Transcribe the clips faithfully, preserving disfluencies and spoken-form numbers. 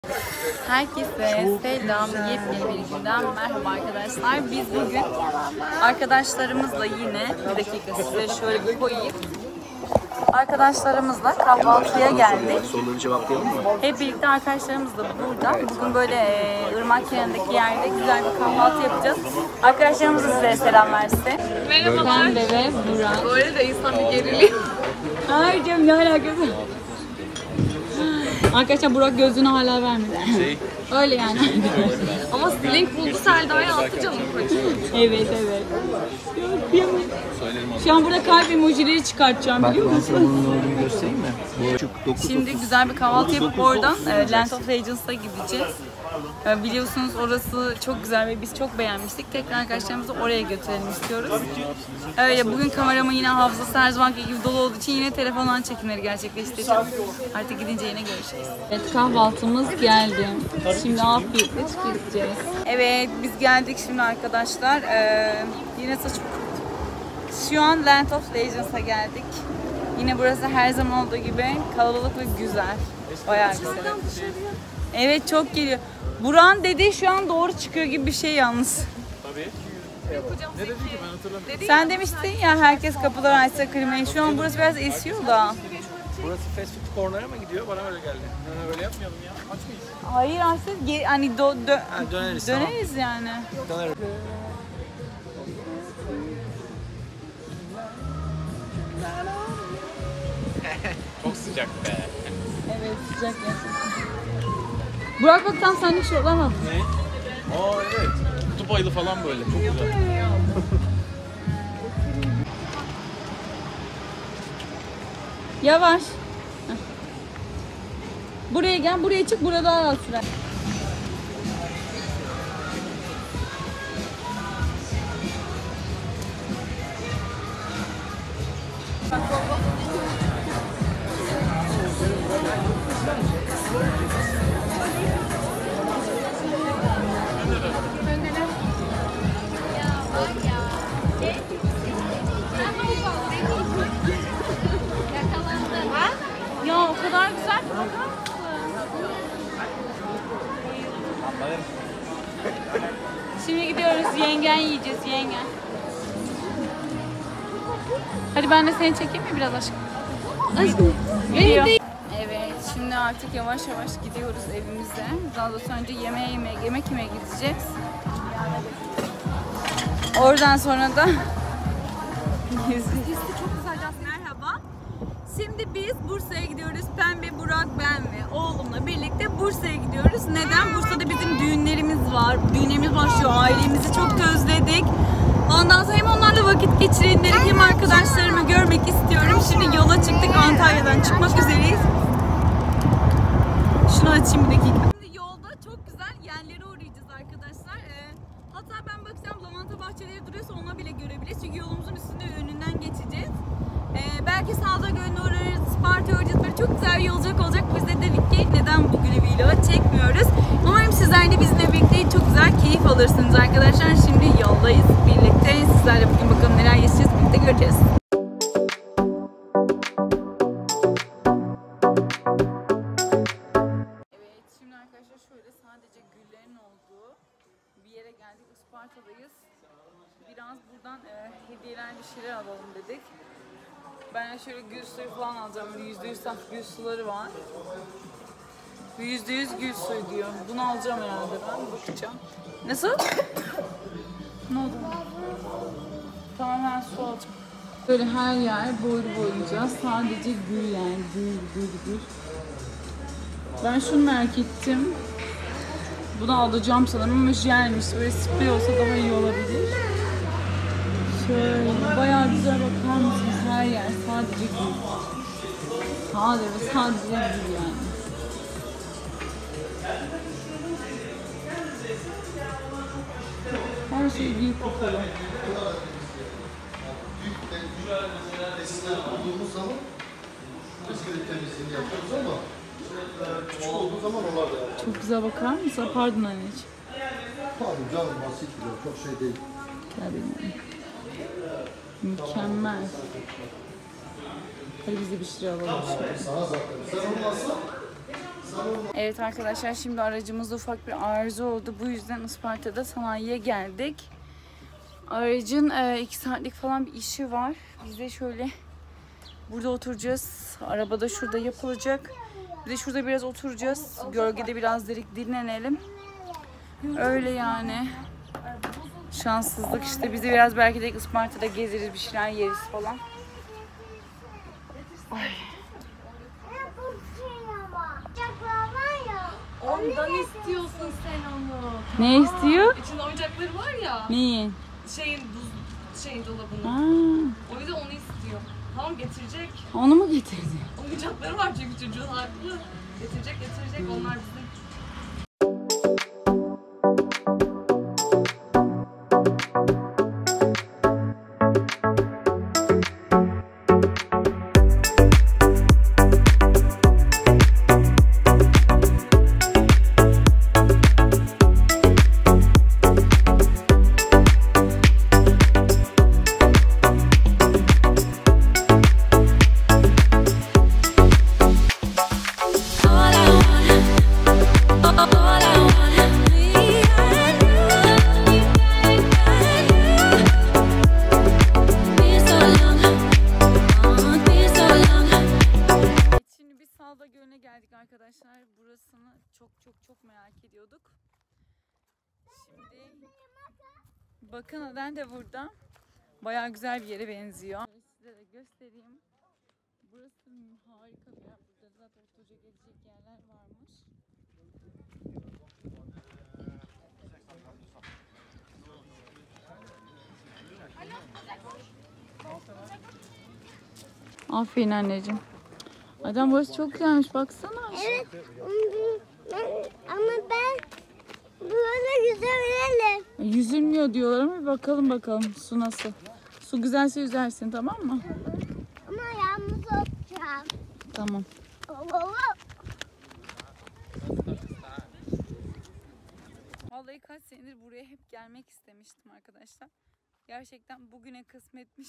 Herkese selam, yepyeni bir günden merhaba arkadaşlar. Biz bugün arkadaşlarımızla yine, bir dakika size şöyle bir koyayım. Arkadaşlarımızla kahvaltıya geldik. Soruları cevaplayalım mı? Hep birlikte arkadaşlarımızla burada. Bugün böyle e, ırmak kenarındaki yerde güzel bir kahvaltı yapacağız. Arkadaşlarımız da size selam versin. Merhabalar. Ben de ve Burak. Böyle de insan bir geriliyor. Hayır canım, ne alakası? Arkadaşlar Burak gözünü hala vermedi. Şey, Öyle yani. Ama Link buldu Selda'ya attı canım koçum. Evet evet. Şu an burada kalp emojileri çıkartacağım, biliyor ben musun? sana bunun olduğunu göstereyim mi? dokuz, Şimdi güzel bir kahvaltı yapıp oradan e, Land of Legends'a gideceğiz. E, biliyorsunuz orası çok güzel ve biz çok beğenmiştik. Tekrar arkadaşlarımızı oraya götürelim istiyoruz. Öyle bugün kameramın yine hafızası her zamanki gibi dolu olduğu için yine telefondan çekimleri gerçekleştireceğim. Artık gidince yine görüşürüz. Evet, kahvaltımız geldi. Şimdi afiyetle tüketeceğiz. Evet, biz geldik şimdi arkadaşlar. Ee, yine saçım Şu an Land of Legends'a geldik. Yine burası her zaman olduğu gibi kalabalık ve güzel. Bayağı güzel. Evet, çok geliyor. Buran dediği şu an doğru çıkıyor gibi bir şey yalnız. Tabii. Ne dedi ki ben hatırlamıyorum. Sen demiştin ya herkes kapıları açsa klimayı. Şu an burası biraz esiyor da. Burası fast food corner'a mı gidiyor? Bana öyle geldi. Yani öyle yapmayalım ya. Aç mıyız? Hayır aslında ge- hani do, dö- Ha, döneriz, döneriz yani. Döneriz. Çok sıcak be. Evet, sıcak gerçekten. Burak bak, tam senlik şortlar mı? Ne? Aa evet. Kutup ayılı falan böyle. Çok güzel. Yavaş. Heh. Buraya gel, buraya çık, burada daha rahat sürer. Ya o kadar güzel ki bakar mısın? Şimdi gidiyoruz, yengen yiyeceğiz, yengen. Hadi ben de seni çekeyim mi biraz aşkım? Aşkım. Gidiyor. Evet, şimdi artık yavaş yavaş gidiyoruz evimize. Daha doğrusu önce yemeğe yemeye, yemek yemeye gideceğiz. Oradan sonra da çok güzel. Merhaba. Şimdi biz Bursa'ya gidiyoruz. Pembe, Burak, ben ve oğlumla birlikte Bursa'ya gidiyoruz. Neden? Bursa'da bizim düğünlerimiz var. Düğünlerimiz başlıyor. Ailemizi çok özledik. Ondan sonra hem onlarla vakit geçirelim dedik, hem arkadaşlarımı görmek istiyorum. Şimdi yola çıktık. Antalya'dan çıkmak üzereyiz. Şunu açayım bir dakika. Şimdi yolda çok güzel yerlere uğrayacağız arkadaşlar. Ee, hatta ben bakacağım, lavanta bahçeleri duruyorsa ona bile görebiliriz. Çünkü yolumuzun üstünde önünden geçeceğiz. Ee, belki Sağda Gölü'ne uğrarız, Sparta'ya uğrayacağız. Böyle çok güzel bir yolculuk olacak. Biz de dedik ki neden bugün vlog çekmiyoruz. Umarım sizler de bizimle birlikte çok güzel keyif alırsınız arkadaşlar. Şimdi yoldayız birlikte. Sizlerle bugün bakalım neler yaşayacağız, birlikte göreceğiz. Evet, şimdi arkadaşlar şöyle sadece güllerin olduğu bir yere geldik. Isparta'dayız. Biraz buradan e, hediyeler, bir şeyler alalım dedik. Ben şöyle gül suyu falan alacağım. yüzde yüz saf gül suları var. yüzde yüz gül suyu diyor. Bunu alacağım herhalde ben. Bakacağım. Nasıl? Ne oldu? Tamam, ben su alacağım. Böyle her yer boylu boyunca sadece gül, yani gül gül gül. Ben şunu merak ettim. Bunu alacağım sanırım ama jelmiş. Böyle sprey olsa daha iyi olabilir. Şöyle bayağı güzel, bakar mısınız? Her yer sadece gül. Sadece ve sadece gül yani. Her şey gül kokalı. Olduğumuz zaman iskelet temizliğini yapıyoruz ama küçük olduğu zaman onlar da yapıyor. Çok güzel, bakar mısın? Pardon anneciğim. Pardon canım, basit bir çok şey değil. Gel benim. Mükemmel. Hadi biz de bir şey alalım. Sana zaten. Sen onu alsan Evet arkadaşlar, şimdi aracımızda ufak bir arıza oldu. Bu yüzden Isparta'da sanayiye geldik. Aracın e, iki saatlik falan bir işi var. Biz de şöyle burada oturacağız. Arabada şurada yapılacak. Bir de şurada biraz oturacağız. Gölgede biraz dedik dinlenelim. Öyle yani. Şanssızlık işte. Biz de biraz belki de Isparta'da gezeriz, bir şeyler yeriz falan. Ay. Ondan istiyorsun sen onu. Ne istiyor? İçinde oyuncakları var ya. Neyin? Şeyin buz şeyin dolabının. Aa, O yüzden onu istiyor. Tamam getirecek. onu mu getirdi? Oyuncakları var çünkü çocuğun haklı. Getirecek getirecek onlar bizim. Arkadaşlar burasını çok çok çok merak ediyorduk. Şimdi bakın Aden de burada. Bayağı güzel bir yere benziyor. Size de göstereyim. Burası harika bir yer. Burada zaten oturacak edecek yerler varmış. Aferin anneciğim. Adam burası çok güzelmiş, baksana. Evet. Ama ben böyle yüzebilirim. Yüzülmüyor diyorlar ama bir bakalım bakalım su nasıl. Su güzelse yüzersin, tamam mı? Ama yalnız olacağım. Tamam. Vallahi kaç senedir buraya hep gelmek istemiştim arkadaşlar. Gerçekten bugüne kısmetmiş.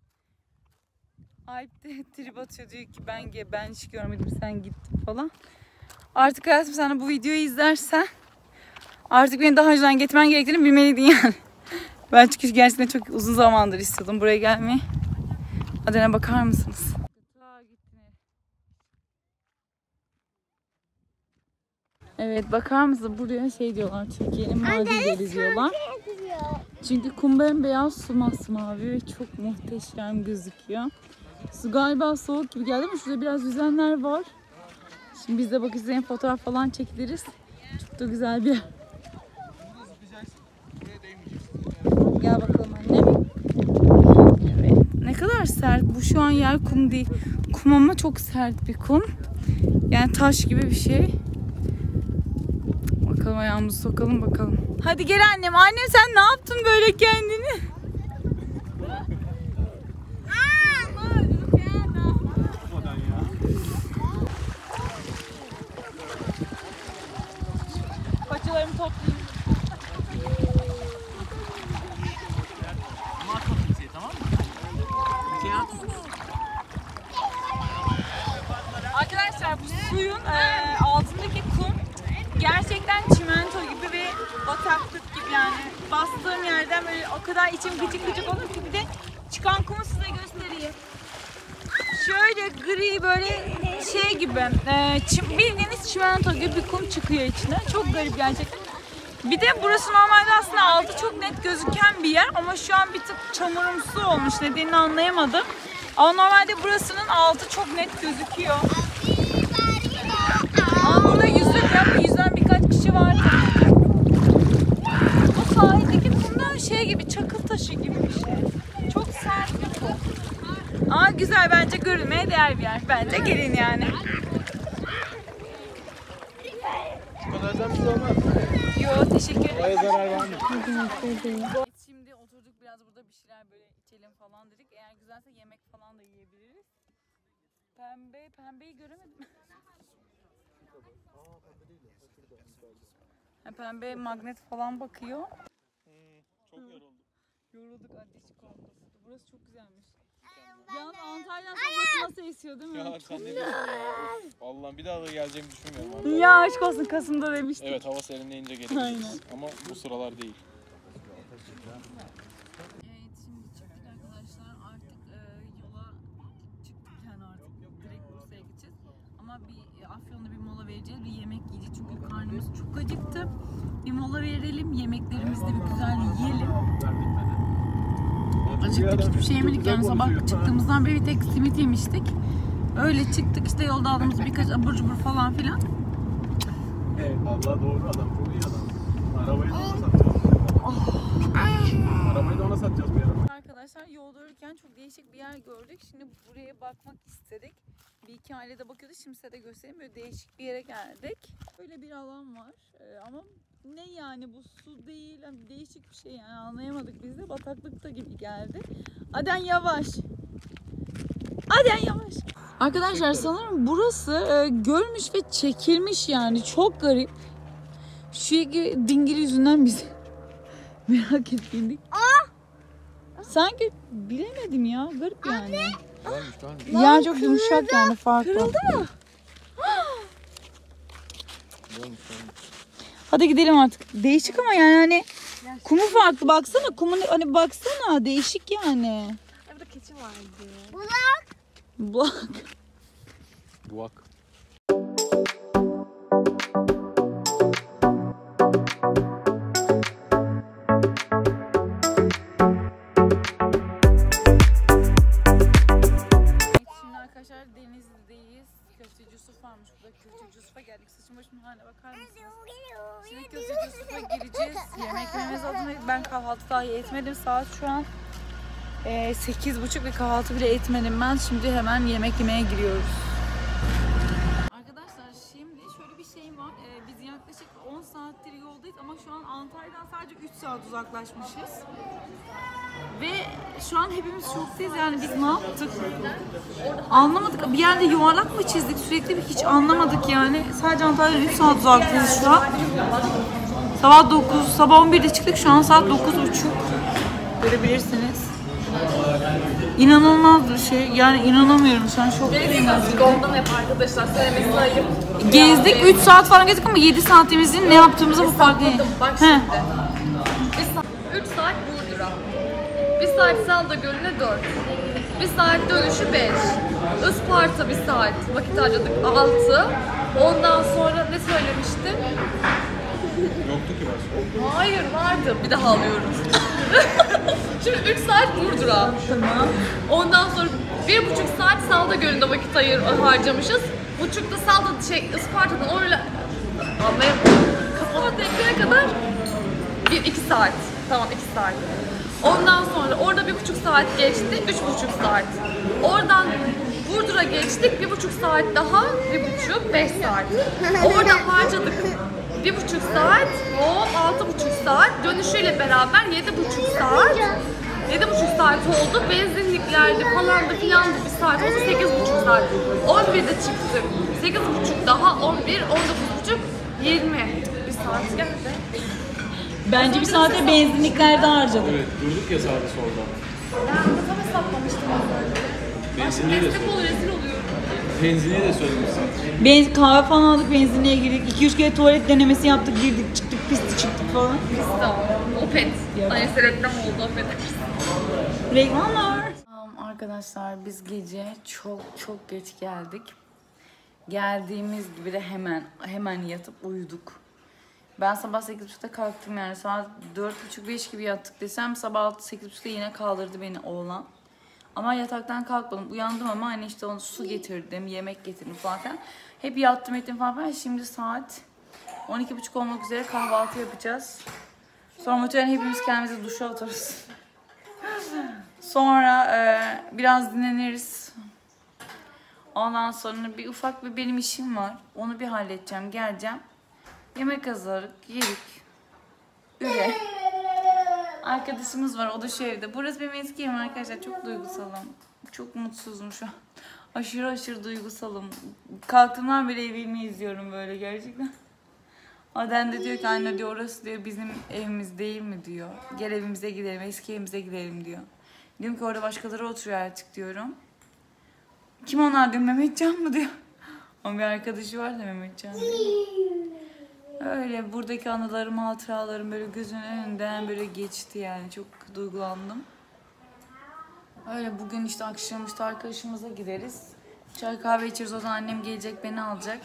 Alp de trip atıyor, diyor ki ben ben hiç görmedim, sen gittin falan. Artık hayatım, sen de bu videoyu izlersen artık beni daha önceden getirmen gerektiğini bilmeliydin yani. Ben çünkü gerçekten çok uzun zamandır istiyordum buraya gelmeyi. Adana bakar mısınız? Evet, bakar mısınız? Buraya şey diyorlar, Türkiye'nin Maldivleri diyorlar. Çünkü kum bembeyaz, su masmavi ve çok muhteşem gözüküyor. Su galiba soğuk gibi geldi ama şurada biraz yüzenler var. Şimdi biz de bakacağız, fotoğraf falan çekiliriz. Çok da güzel bir yer. Gel bakalım annem. Evet. Ne kadar sert. Bu şu an yer kum değil. Kum ama çok sert bir kum. Yani taş gibi bir şey. Bakalım, ayağımızı sokalım bakalım. Hadi gel annem. Annem sen ne yaptın böyle kendini? Paçalarımı toplayayım. Arkadaşlar bu suyun e, altındaki kum gerçekten çimento gibi ve bataklık gibi yani. Bastığım yerden böyle o kadar içim gıcık gıcık olur ki. Bir de çıkan kumu size göstereyim. Şöyle gri böyle şey gibi, e, çim, bildiğiniz çimento gibi bir kum çıkıyor içine. Çok garip gerçekten. Bir de burası normalde aslında altı çok net gözüken bir yer ama şu an bir tık çamurumsu olmuş, nedenini anlayamadım. Ama normalde burasının altı çok net gözüküyor. Ama burada yüzülmüyor, yüzden birkaç kişi var. Bu sahildeki kum da şey gibi, çakıl taşı gibi bir şey. Çok sert bir kum. Ama güzel, bence görülmeye değer bir yer. Bence gelin yani. Bu kadardan bir şey olmaz. Yo, teşekkür ederim. Oraya zarar var mı? Şimdi oturduk biraz burada, bir şeyler böyle içelim falan dedik. Eğer güzelse yemek falan da yiyebiliriz. Pembe, pembeyi göremedim. Ha, pembe magnet falan bakıyor. Hmm, çok yoruldum. Yorulduk, ateş kondu. Burası çok güzelmiş. Yalnız Antalya'dan sonrası nasıl esiyor değil mi? Ya sen ne diyorsun ya? Allah'ım bir daha da geleceğimi düşünmüyorum abi. Ya aşk olsun, Kasım'da demiştik. Evet, hava serinleyince gelebiliriz. Ama bu sıralar değil. Evet, şimdi çıktık arkadaşlar. Artık e, yola çıktık yani artık. Direkt Bursa'ya gideceğiz. Ama bir e, Afyon'da bir mola vereceğiz. Bir yemek yiyeceğiz çünkü karnımız çok acıktı. Bir mola verelim. Yemeklerimizi de bir güzel yiyelim. Acıktık, hiçbir şey yemedik yani. Sabah çıktığımızdan beri bir tek simit yemiştik. Öyle çıktık işte, yolda aldığımız birkaç abur cubur falan filan. Evet, vallahi doğru adam, çok iyi adam. Arabayı da ona satacağız. Arabayı da ona satacağız bir ara. Arkadaşlar yolda yürürken çok değişik bir yer gördük. Şimdi buraya bakmak istedik. Bir iki ailede bakıyordu. Şimdi size de göstereyim. Böyle değişik bir yere geldik. Böyle bir alan var. Ee, ama ne yani, bu su değil. Yani değişik bir şey yani, anlayamadık biz de. Bataklıkta gibi geldi. Aden yavaş. Aden yavaş. Arkadaşlar sanırım burası e, görmüş ve çekilmiş yani. Çok garip. Şu dingil yüzünden bizi merak ettik. Sanki bilemedim ya. Garip yani. Varmış lan. Yani çok yumuşak yani, farklı. Kırıldı mı? Hadi gidelim artık. Değişik ama yani hani kumu farklı. Baksana kumun, hani baksana değişik yani. Burada keçi vardı. Bulak. Buak. Şimdi arkadaşlar Denizli'deyiz. Köfteci Yusuf varmış burada. Köfteci Yusuf'a geldik. Saçım başımın haline bakar mısınız? Şimdi Köfteci Yusuf'a gireceğiz. Yemeklerimizi aldık. Ben kahvaltı dahi etmedim. Saat şu an e, sekiz buçuk ve kahvaltı bile etmedim ben. Şimdi hemen yemek yemeye giriyoruz. Arkadaşlar şimdi şöyle bir şey var. E, biz yaklaşık on saattir yoldayız ama şu an Antalya'dan sadece üç saat uzaklaşmışız. Ve şu an hepimiz şoktayız yani, biz ne yaptık? Anlamadık. Bir yerde yuvarlak mı çizdik? Sürekli bir hiç anlamadık yani. Sadece Antalya'dan üç saat uzaktayız şu an. Sabah dokuz, sabah on birde çıktık. Şu an saat dokuz buçuk. Görebilirsiniz. İnanılmaz bir şey. Yani inanamıyorum. Şu an şoktayım. Ondan hep arkadaşlar söylemesi ayıp. Gezdik. üç saat falan gezdik ama yedi saatimizin ne yaptığımızı bu fark değil. Bak He. üç saat Burdur'a. bir saat Salda Gölü'ne dört. bir saat dönüşü beş. Isparta bir saat. Vakit harcadık altı. Ondan sonra ne söylemiştim? Yoktu ki başka. Hayır vardı. Bir daha alıyoruz. Şimdi üç saat Burdur'a. Tamam. Ondan sonra bir buçuk saat Salda Gölü'nde vakit ayır, harcamışız. Buçukta Salda şey Isparta'dan oraya anlayamadım. Kafama tekneye kadar bir iki saat. Tamam iki saat. Ondan sonra orada bir buçuk saat geçti, üç buçuk saat. Oradan Burdur'a geçtik, bir buçuk saat daha, bir buçuk, beş saat. Orada harcadık bir buçuk saat, o altı buçuk saat. Dönüşüyle beraber yedi buçuk saat. Yedi buçuk saat oldu. Benzinliklerde falan da filan da bir saat oldu, sekiz buçuk saat. On birde çıktık. Sekiz buçuk daha on bir, on dokuz buçuk, yirmi. Bir saat geldi. Bence bir saate benzinliklerde harcadık. Evet, durduk ya sağda solda. Ben de tam hesaplamıştım az önce. Benzinliğe de, Destek ol, rezil oluyorum. benzinliğe de söylemişsin. Benzin, kahve falan aldık, benzinliğe girdik. iki üç kere tuvalet denemesi yaptık, girdik, çıktık, pisti çıktık falan. Pista. Opet. Neyse reklam oldu, affedersin. Reklamlar. Tamam arkadaşlar, biz gece çok çok geç geldik. Geldiğimiz gibi de hemen hemen yatıp uyuduk. Ben sabah sekiz buçukta kalktım yani, saat dört buçuk beş gibi yattık desem sabah altı sekiz buçukta yine kaldırdı beni oğlan. Ama yataktan kalkmadım, uyandım ama hani işte onu su getirdim, yemek getirdim falan filan. Hep yattım ettim falan. Şimdi saat on iki buçuk olmak üzere, kahvaltı yapacağız. Sonra muhtemelen hepimiz kendimizi duşa atarız. Sonra e, biraz dinleniriz. Ondan sonra bir ufak bir benim işim var. Onu bir halledeceğim, geleceğim. Yemek hazırladık, yedik. Üre. Arkadaşımız var, o da şu evde. Burası benim eski evim arkadaşlar. Çok duygusalım. Çok mutsuzum şu an. Aşırı aşırı duygusalım. Kalktığımdan beri evimi izliyorum böyle gerçekten. Aden de diyor ki anne diyor, orası diyor bizim evimiz değil mi diyor. Gel evimize gidelim, eski evimize gidelim diyor. Diyorum ki orada başkaları oturuyor artık diyorum. Kim onlar diyor, Mehmetcan mı diyor. Ama bir arkadaşı var da Mehmetcan diyor. Öyle buradaki anılarım, hatıralarım böyle gözümün önünden böyle geçti yani. Çok duygulandım. Öyle bugün işte akşam işte arkadaşımıza gideriz. Çay kahve içeriz, o zaman annem gelecek beni alacak.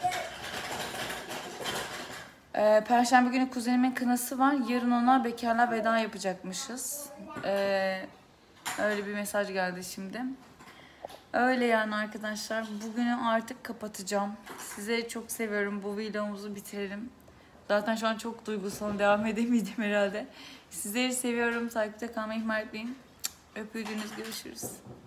Ee, Perşembe günü kuzenimin kınası var. Yarın ona bekarlığa veda yapacakmışız. Ee, öyle bir mesaj geldi şimdi. Öyle yani arkadaşlar. Bugünü artık kapatacağım. Sizi çok seviyorum. Bu videomuzu bitirelim. Zaten şu an çok duygusal. Devam edemeyeceğim herhalde. Sizleri seviyorum. Takipte kalmayı ihmal etmeyin. Öpüldüğünüz görüşürüz.